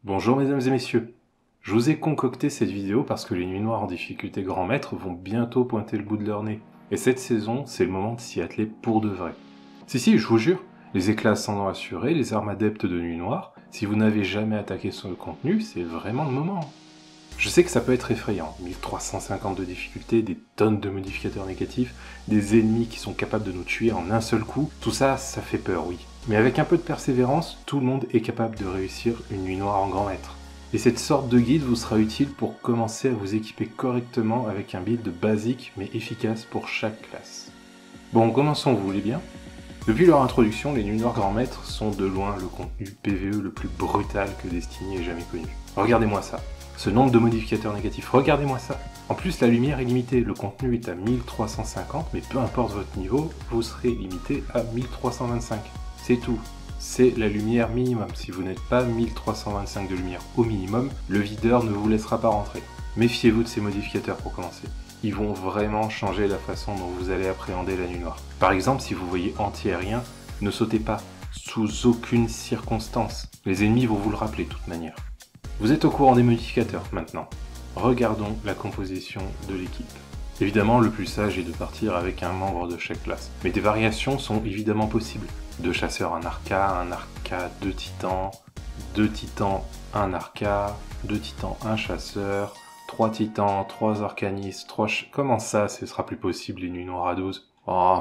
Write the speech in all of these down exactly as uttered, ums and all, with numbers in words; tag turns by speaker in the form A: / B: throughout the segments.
A: Bonjour mesdames et messieurs, je vous ai concocté cette vidéo parce que les nuits noires en difficulté grand maître vont bientôt pointer le bout de leur nez, et cette saison, c'est le moment de s'y atteler pour de vrai. Si si, je vous jure, les éclats ascendants assurés, les armes adeptes de nuit noire, si vous n'avez jamais attaqué ce contenu, c'est vraiment le moment. Je sais que ça peut être effrayant, mille trois cent cinquante de difficulté, des tonnes de modificateurs négatifs, des ennemis qui sont capables de nous tuer en un seul coup, tout ça, ça fait peur, oui. Mais avec un peu de persévérance, tout le monde est capable de réussir une nuit noire en grand maître. Et cette sorte de guide vous sera utile pour commencer à vous équiper correctement avec un build basique mais efficace pour chaque classe. Bon, commençons, vous voulez bien? Depuis leur introduction, les nuits noires grand maître sont de loin le contenu P V E le plus brutal que Destiny ait jamais connu. Regardez-moi ça. Ce nombre de modificateurs négatifs, regardez-moi ça. En plus, la lumière est limitée, le contenu est à mille trois cent cinquante, mais peu importe votre niveau, vous serez limité à mille trois cent vingt-cinq. C'est tout. C'est la lumière minimum. Si vous n'êtes pas mille trois cent vingt-cinq de lumière au minimum, le videur ne vous laissera pas rentrer. Méfiez-vous de ces modificateurs pour commencer. Ils vont vraiment changer la façon dont vous allez appréhender la nuit noire. Par exemple, si vous voyez anti-aérien, ne sautez pas, sous aucune circonstance. Les ennemis vont vous le rappeler de toute manière. Vous êtes au courant des modificateurs maintenant. Regardons la composition de l'équipe. Évidemment, le plus sage est de partir avec un membre de chaque classe. Mais des variations sont évidemment possibles. Deux chasseurs, un arca, un arca, deux titans, deux titans, un arca, deux titans, un chasseur, trois titans, trois arcanistes, trois ch... Comment ça, ce sera plus possible les nuits noires à douze? Oh.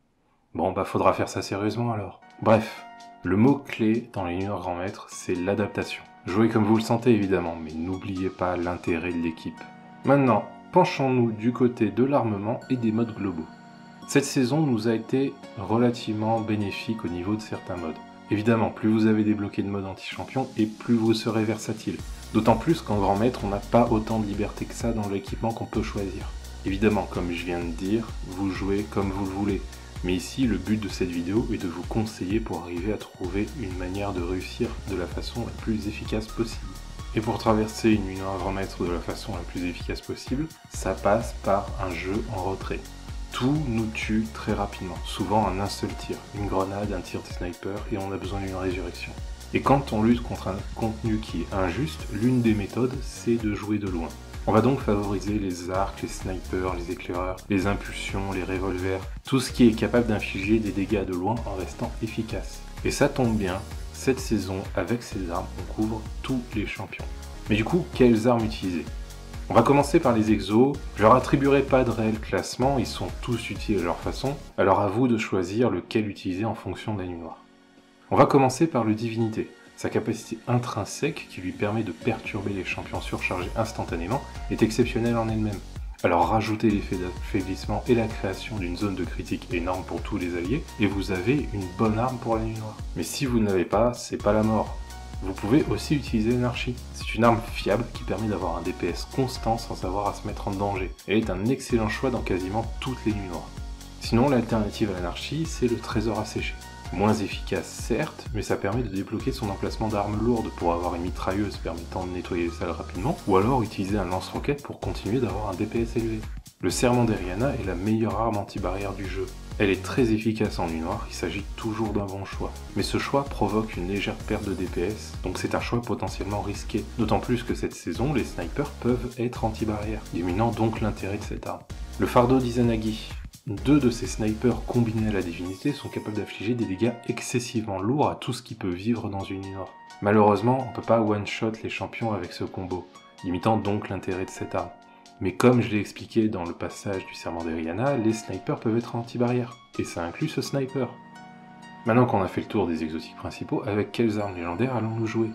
A: Bon, bah faudra faire ça sérieusement alors. Bref, le mot-clé dans les nuits noires grand maître, c'est l'adaptation. Jouez comme vous le sentez évidemment, mais n'oubliez pas l'intérêt de l'équipe. Maintenant, penchons-nous du côté de l'armement et des modes globaux. Cette saison nous a été relativement bénéfique au niveau de certains modes. Évidemment, plus vous avez débloqué de modes anti-champion et plus vous serez versatile. D'autant plus qu'en grand maître, on n'a pas autant de liberté que ça dans l'équipement qu'on peut choisir. Évidemment, comme je viens de dire, vous jouez comme vous le voulez. Mais ici, le but de cette vidéo est de vous conseiller pour arriver à trouver une manière de réussir de la façon la plus efficace possible. Et pour traverser une nuit noire grand maître de la façon la plus efficace possible, ça passe par un jeu en retrait. Tout nous tue très rapidement, souvent en un seul tir, une grenade, un tir de sniper et on a besoin d'une résurrection. Et quand on lutte contre un contenu qui est injuste, l'une des méthodes c'est de jouer de loin. On va donc favoriser les arcs, les snipers, les éclaireurs, les impulsions, les revolvers, tout ce qui est capable d'infliger des dégâts de loin en restant efficace. Et ça tombe bien, cette saison, avec ces armes, on couvre tous les champions. Mais du coup, quelles armes utiliser ? On va commencer par les exos, je leur attribuerai pas de réel classement, ils sont tous utiles à leur façon, alors à vous de choisir lequel utiliser en fonction de la nuit noire. On va commencer par le divinité. Sa capacité intrinsèque, qui lui permet de perturber les champions surchargés instantanément, est exceptionnelle en elle-même. Alors rajoutez l'effet d'affaiblissement et la création d'une zone de critique énorme pour tous les alliés, et vous avez une bonne arme pour la nuit noire. Mais si vous ne l'avez pas, c'est pas la mort. Vous pouvez aussi utiliser l'anarchie. C'est une arme fiable qui permet d'avoir un D P S constant sans avoir à se mettre en danger. Elle est un excellent choix dans quasiment toutes les nuits noires. Sinon, l'alternative à l'anarchie, c'est le trésor asséché. Moins efficace certes, mais ça permet de débloquer son emplacement d'armes lourdes pour avoir une mitrailleuse permettant de nettoyer les salles rapidement, ou alors utiliser un lance-roquette pour continuer d'avoir un D P S élevé. Le serment d'Eriana est la meilleure arme anti-barrière du jeu. Elle est très efficace en nuit noire, il s'agit toujours d'un bon choix. Mais ce choix provoque une légère perte de D P S, donc c'est un choix potentiellement risqué. D'autant plus que cette saison, les snipers peuvent être anti-barrière, diminuant donc l'intérêt de cette arme. Le fardeau d'Izanagi. Deux de ces snipers combinés à la divinité sont capables d'affliger des dégâts excessivement lourds à tout ce qui peut vivre dans une nuit noire. Malheureusement, on peut pas one-shot les champions avec ce combo, limitant donc l'intérêt de cette arme. Mais comme je l'ai expliqué dans le passage du serment d'Eriana, les snipers peuvent être anti-barrière, et ça inclut ce sniper. Maintenant qu'on a fait le tour des exotiques principaux, avec quelles armes légendaires allons-nous jouer?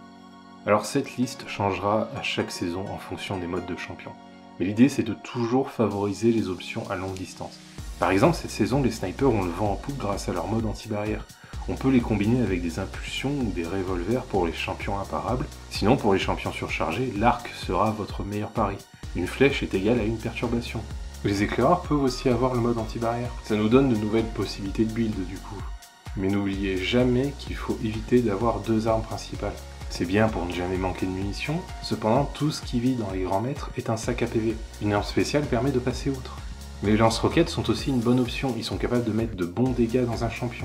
A: Alors cette liste changera à chaque saison en fonction des modes de champion. Mais l'idée c'est de toujours favoriser les options à longue distance. Par exemple, cette saison, les snipers ont le vent en poupe grâce à leur mode anti-barrière. On peut les combiner avec des impulsions ou des revolvers pour les champions imparables. Sinon, pour les champions surchargés, l'arc sera votre meilleur pari. Une flèche est égale à une perturbation. Les éclaireurs peuvent aussi avoir le mode anti-barrière. Ça nous donne de nouvelles possibilités de build du coup. Mais n'oubliez jamais qu'il faut éviter d'avoir deux armes principales. C'est bien pour ne jamais manquer de munitions, cependant tout ce qui vit dans les grands maîtres est un sac à P V. Une arme spéciale permet de passer outre. Les lance-roquettes sont aussi une bonne option, ils sont capables de mettre de bons dégâts dans un champion.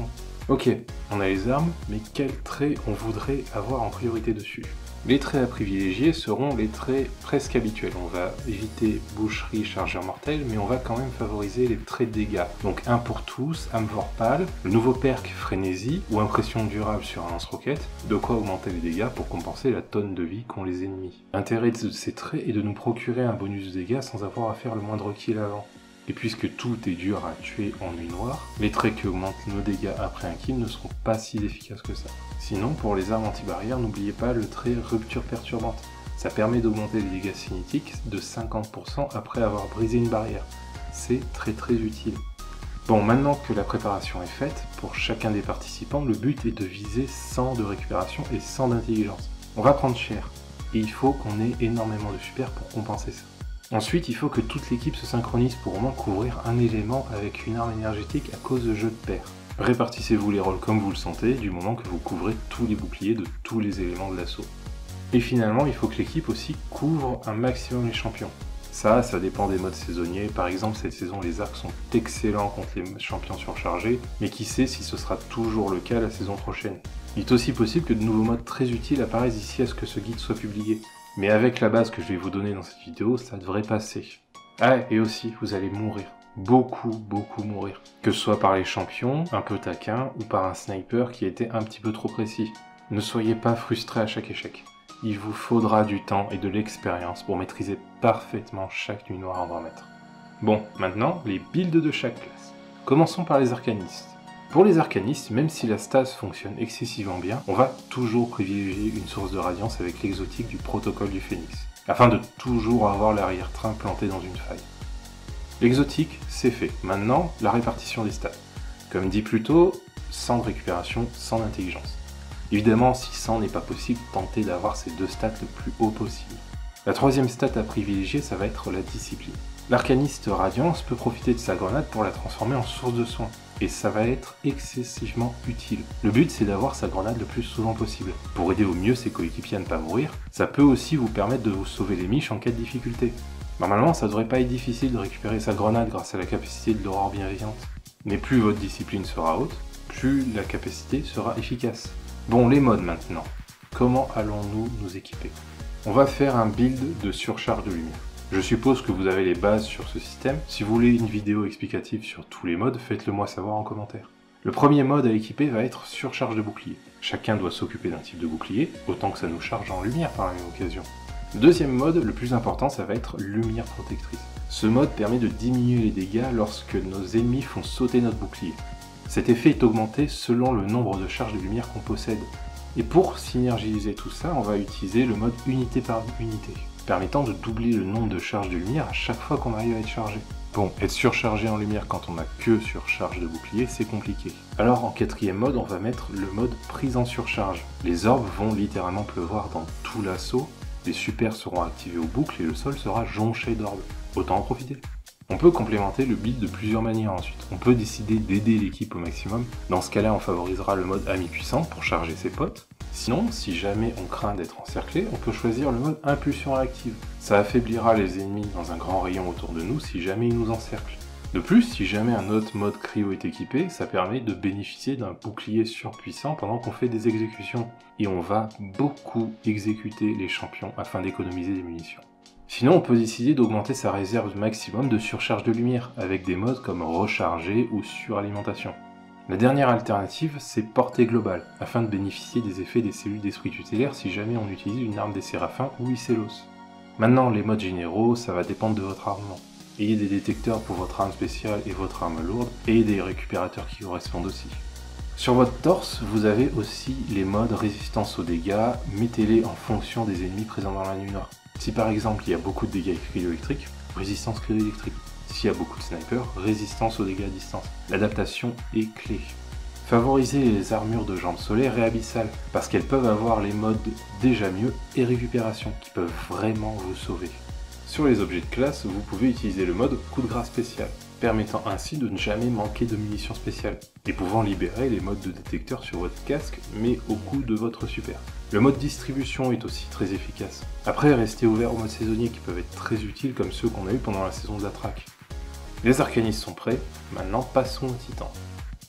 A: Ok, on a les armes, mais quels traits on voudrait avoir en priorité dessus? Les traits à privilégier seront les traits presque habituels. On va éviter boucherie, chargeur mortel, mais on va quand même favoriser les traits de dégâts. Donc un pour tous, âme vorpale, le nouveau perk frénésie ou impression durable sur un lance-roquette, de quoi augmenter les dégâts pour compenser la tonne de vie qu'ont les ennemis. L'intérêt de ces traits est de nous procurer un bonus de dégâts sans avoir à faire le moindre kill avant. Et puisque tout est dur à tuer en nuit noire, les traits qui augmentent nos dégâts après un kill ne seront pas si efficaces que ça. Sinon, pour les armes anti-barrières, n'oubliez pas le trait rupture perturbante. Ça permet d'augmenter les dégâts cinétiques de cinquante pour cent après avoir brisé une barrière. C'est très très utile. Bon, maintenant que la préparation est faite, pour chacun des participants, le but est de viser cent de récupération et cent d'intelligence. On va prendre cher, et il faut qu'on ait énormément de super pour compenser ça. Ensuite, il faut que toute l'équipe se synchronise pour au moins couvrir un élément avec une arme énergétique à cause de jeux de pair. Répartissez-vous les rôles comme vous le sentez, du moment que vous couvrez tous les boucliers de tous les éléments de l'assaut. Et finalement, il faut que l'équipe aussi couvre un maximum les champions. Ça, ça dépend des modes saisonniers. Par exemple, cette saison, les arcs sont excellents contre les champions surchargés, mais qui sait si ce sera toujours le cas la saison prochaine. Il est aussi possible que de nouveaux modes très utiles apparaissent d'ici à ce que ce guide soit publié. Mais avec la base que je vais vous donner dans cette vidéo, ça devrait passer. Ah, et aussi, vous allez mourir. Beaucoup, beaucoup mourir. Que ce soit par les champions, un peu taquins, ou par un sniper qui était un petit peu trop précis. Ne soyez pas frustrés à chaque échec. Il vous faudra du temps et de l'expérience pour maîtriser parfaitement chaque nuit noire en vingt mètres. Bon, maintenant, les builds de chaque classe. Commençons par les arcanistes. Pour les arcanistes, même si la stase fonctionne excessivement bien, on va toujours privilégier une source de radiance avec l'exotique du protocole du phénix, afin de toujours avoir l'arrière-train planté dans une faille. L'exotique, c'est fait. Maintenant, la répartition des stats. Comme dit plus tôt, cent de récupération, cent d'intelligence. Évidemment, si cent n'est pas possible, tentez d'avoir ces deux stats le plus haut possible. La troisième stat à privilégier, ça va être la discipline. L'arcaniste Radiance peut profiter de sa grenade pour la transformer en source de soins, et ça va être excessivement utile. Le but, c'est d'avoir sa grenade le plus souvent possible. Pour aider au mieux ses coéquipiers à ne pas mourir, ça peut aussi vous permettre de vous sauver les miches en cas de difficulté. Normalement, ça devrait pas être difficile de récupérer sa grenade grâce à la capacité de l'aurore bienveillante. Mais plus votre discipline sera haute, plus la capacité sera efficace. Bon, les modes maintenant. Comment allons-nous nous équiper? On va faire un build de surcharge de lumière. Je suppose que vous avez les bases sur ce système. Si vous voulez une vidéo explicative sur tous les modes, faites-le moi savoir en commentaire. Le premier mode à équiper va être surcharge de bouclier. Chacun doit s'occuper d'un type de bouclier, autant que ça nous charge en lumière par la même occasion. Le deuxième mode, le plus important, ça va être lumière protectrice. Ce mode permet de diminuer les dégâts lorsque nos ennemis font sauter notre bouclier. Cet effet est augmenté selon le nombre de charges de lumière qu'on possède. Et pour synergiser tout ça, on va utiliser le mode unité par unité, permettant de doubler le nombre de charges de lumière à chaque fois qu'on arrive à être chargé. Bon, être surchargé en lumière quand on n'a que surcharge de bouclier, c'est compliqué. Alors en quatrième mode, on va mettre le mode prise en surcharge. Les orbes vont littéralement pleuvoir dans tout l'assaut, les supers seront activés aux boucles et le sol sera jonché d'orbes. Autant en profiter. On peut complémenter le build de plusieurs manières ensuite. On peut décider d'aider l'équipe au maximum. Dans ce cas-là, on favorisera le mode ami puissant pour charger ses potes. Sinon, si jamais on craint d'être encerclé, on peut choisir le mode impulsion réactive. Ça affaiblira les ennemis dans un grand rayon autour de nous si jamais ils nous encerclent. De plus, si jamais un autre mode cryo est équipé, ça permet de bénéficier d'un bouclier surpuissant pendant qu'on fait des exécutions. Et on va beaucoup exécuter les champions afin d'économiser des munitions. Sinon, on peut décider d'augmenter sa réserve maximum de surcharge de lumière, avec des modes comme recharger ou suralimentation. La dernière alternative, c'est portée globale, afin de bénéficier des effets des cellules d'esprit tutélaire si jamais on utilise une arme des séraphins ou Icelos. Maintenant, les modes généraux, ça va dépendre de votre armement. Ayez des détecteurs pour votre arme spéciale et votre arme lourde, et des récupérateurs qui correspondent aussi. Sur votre torse, vous avez aussi les modes résistance aux dégâts, mettez-les en fonction des ennemis présents dans la nuit noire. Si par exemple il y a beaucoup de dégâts cryo-électriques, résistance cryo-électrique. S'il y a beaucoup de snipers, résistance aux dégâts à distance. L'adaptation est clé. Favorisez les armures de jambes solaires et abyssales, parce qu'elles peuvent avoir les modes déjà mieux et récupération, qui peuvent vraiment vous sauver. Sur les objets de classe, vous pouvez utiliser le mode coup de grâce spécial, permettant ainsi de ne jamais manquer de munitions spéciales, et pouvant libérer les modes de détecteur sur votre casque, mais au coût de votre super. Le mode distribution est aussi très efficace. Après, restez ouvert aux modes saisonniers qui peuvent être très utiles comme ceux qu'on a eu pendant la saison de la traque. Les arcanistes sont prêts, maintenant passons aux titans.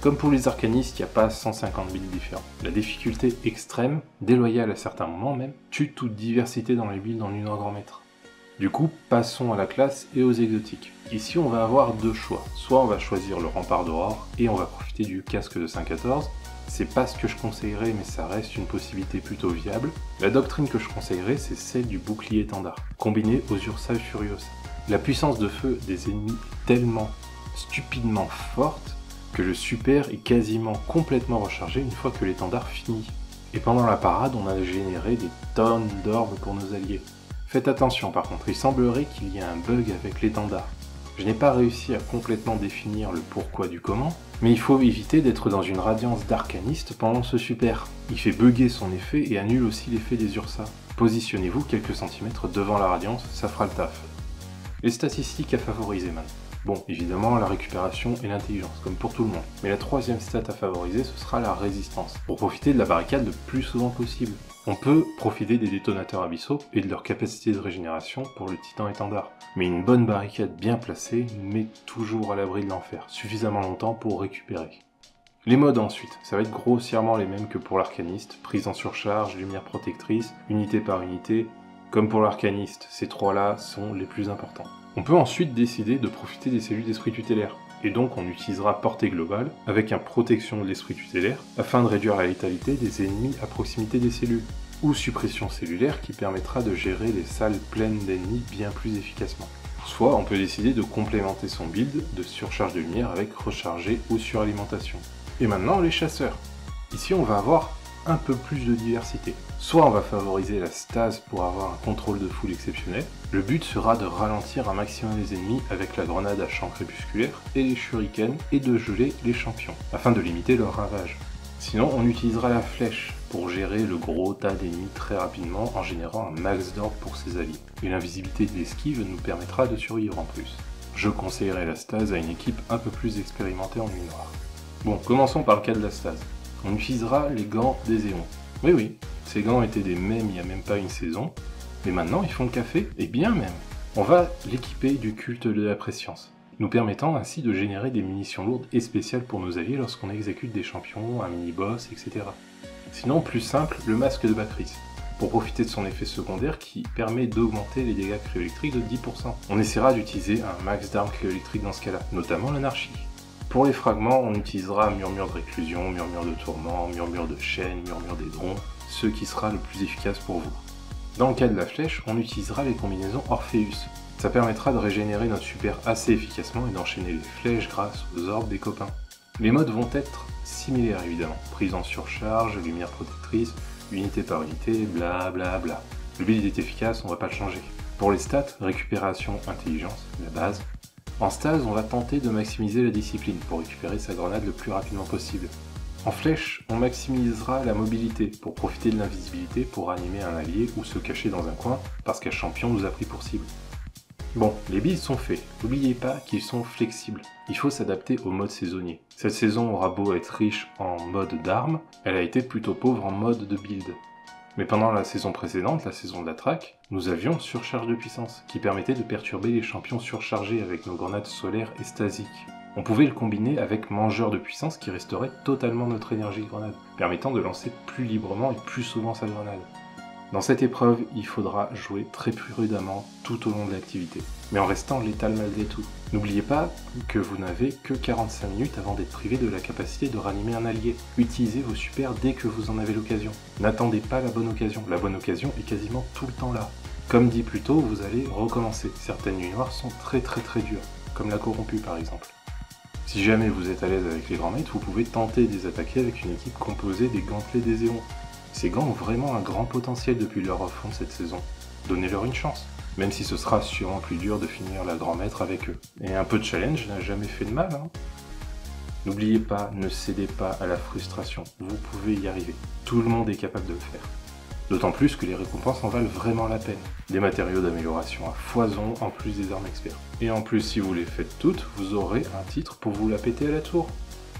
A: Comme pour les arcanistes, il n'y a pas cent cinquante builds différents. La difficulté extrême, déloyale à certains moments même, tue toute diversité dans les builds en une heure grand maître. Du coup, passons à la classe et aux exotiques. Ici, on va avoir deux choix. Soit on va choisir le rempart d'aurore et on va profiter du casque de cinq quatorze. C'est pas ce que je conseillerais, mais ça reste une possibilité plutôt viable. La doctrine que je conseillerais, c'est celle du bouclier étendard, combiné aux Ursae Furiosa. La puissance de feu des ennemis est tellement stupidement forte que le super est quasiment complètement rechargé une fois que l'étendard finit. Et pendant la parade, on a généré des tonnes d'orbes pour nos alliés. Faites attention par contre, il semblerait qu'il y ait un bug avec l'étendard. Je n'ai pas réussi à complètement définir le pourquoi du comment, mais il faut éviter d'être dans une radiance d'arcaniste pendant ce super. Il fait bugger son effet et annule aussi l'effet des Ursae. Positionnez-vous quelques centimètres devant la radiance, ça fera le taf. Les statistiques à favoriser maintenant. Bon, évidemment, la récupération et l'intelligence, comme pour tout le monde. Mais la troisième stat à favoriser, ce sera la résistance, pour profiter de la barricade le plus souvent possible. On peut profiter des détonateurs abyssaux et de leur capacité de régénération pour le titan étendard. Mais une bonne barricade bien placée nous met toujours à l'abri de l'enfer, suffisamment longtemps pour récupérer. Les modes ensuite, ça va être grossièrement les mêmes que pour l'arcaniste, prise en surcharge, lumière protectrice, unité par unité. Comme pour l'arcaniste, ces trois-là sont les plus importants. On peut ensuite décider de profiter des cellules d'esprit tutélaire, et donc on utilisera portée globale avec une protection de l'esprit tutélaire afin de réduire la létalité des ennemis à proximité des cellules, ou suppression cellulaire qui permettra de gérer les salles pleines d'ennemis bien plus efficacement. Soit on peut décider de complémenter son build de surcharge de lumière avec recharger ou suralimentation. Et maintenant les chasseurs. Ici on va avoir un peu plus de diversité. Soit on va favoriser la stase pour avoir un contrôle de foule exceptionnel. Le but sera de ralentir un maximum les ennemis avec la grenade à champ crépusculaire et les shurikens et de geler les champions, afin de limiter leur ravage. Sinon on utilisera la flèche pour gérer le gros tas d'ennemis très rapidement en générant un max d'orbe pour ses alliés. Et l'invisibilité de l'esquive nous permettra de survivre en plus. Je conseillerais la stase à une équipe un peu plus expérimentée en nuit noire. Bon, commençons par le cas de la stase. On utilisera les gants des éons. Oui oui, ces gants étaient des mêmes il n'y a même pas une saison, mais maintenant ils font le café, et bien même. On va l'équiper du culte de la prescience, nous permettant ainsi de générer des munitions lourdes et spéciales pour nos alliés lorsqu'on exécute des champions, un mini-boss, et cetera. Sinon, plus simple, le masque de Bacris, pour profiter de son effet secondaire qui permet d'augmenter les dégâts cryoélectriques de dix pour cent. On essaiera d'utiliser un max d'armes cryoélectriques dans ce cas-là, notamment l'anarchie. Pour les fragments, on utilisera murmure de réclusion, murmure de tourment, murmure de chaîne, murmure des drons, ce qui sera le plus efficace pour vous. Dans le cas de la flèche, on utilisera les combinaisons Orpheus. Ça permettra de régénérer notre super assez efficacement et d'enchaîner les flèches grâce aux orbes des copains. Les modes vont être similaires évidemment, prise en surcharge, lumière protectrice, unité par unité, bla bla bla. Le build est efficace, on va pas le changer. Pour les stats, récupération, intelligence, la base. En stase, on va tenter de maximiser la discipline pour récupérer sa grenade le plus rapidement possible. En flèche, on maximisera la mobilité pour profiter de l'invisibilité pour animer un allié ou se cacher dans un coin parce qu'un champion nous a pris pour cible. Bon, les builds sont faits, n'oubliez pas qu'ils sont flexibles. Il faut s'adapter au mode saisonnier. Cette saison aura beau être riche en mode d'armes, elle a été plutôt pauvre en mode de build. Mais pendant la saison précédente, la saison de la traque, nous avions surcharge de puissance, qui permettait de perturber les champions surchargés avec nos grenades solaires et stasiques. On pouvait le combiner avec mangeur de puissance qui resterait totalement notre énergie de grenade, permettant de lancer plus librement et plus souvent sa grenade. Dans cette épreuve, il faudra jouer très prudemment tout au long de l'activité, mais en restant létal malgré tout. N'oubliez pas que vous n'avez que quarante-cinq minutes avant d'être privé de la capacité de ranimer un allié. Utilisez vos supers dès que vous en avez l'occasion. N'attendez pas la bonne occasion, la bonne occasion est quasiment tout le temps là. Comme dit plus tôt, vous allez recommencer. Certaines nuits noires sont très très très dures, comme la corrompue par exemple. Si jamais vous êtes à l'aise avec les grands maîtres, vous pouvez tenter de les attaquer avec une équipe composée des gantelets des éons. Ces gants ont vraiment un grand potentiel depuis leur refonte cette saison. Donnez-leur une chance, même si ce sera sûrement plus dur de finir la grand maître avec eux. Et un peu de challenge n'a jamais fait de mal, hein. N'oubliez pas, ne cédez pas à la frustration, vous pouvez y arriver. Tout le monde est capable de le faire. D'autant plus que les récompenses en valent vraiment la peine. Des matériaux d'amélioration à foison, en plus des armes experts. Et en plus, si vous les faites toutes, vous aurez un titre pour vous la péter à la tour.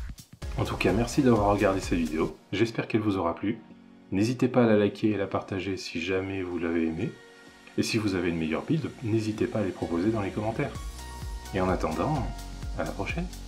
A: En tout cas, merci d'avoir regardé cette vidéo, j'espère qu'elle vous aura plu. N'hésitez pas à la liker et à la partager si jamais vous l'avez aimé. Et si vous avez une meilleure build, n'hésitez pas à les proposer dans les commentaires. Et en attendant, à la prochaine!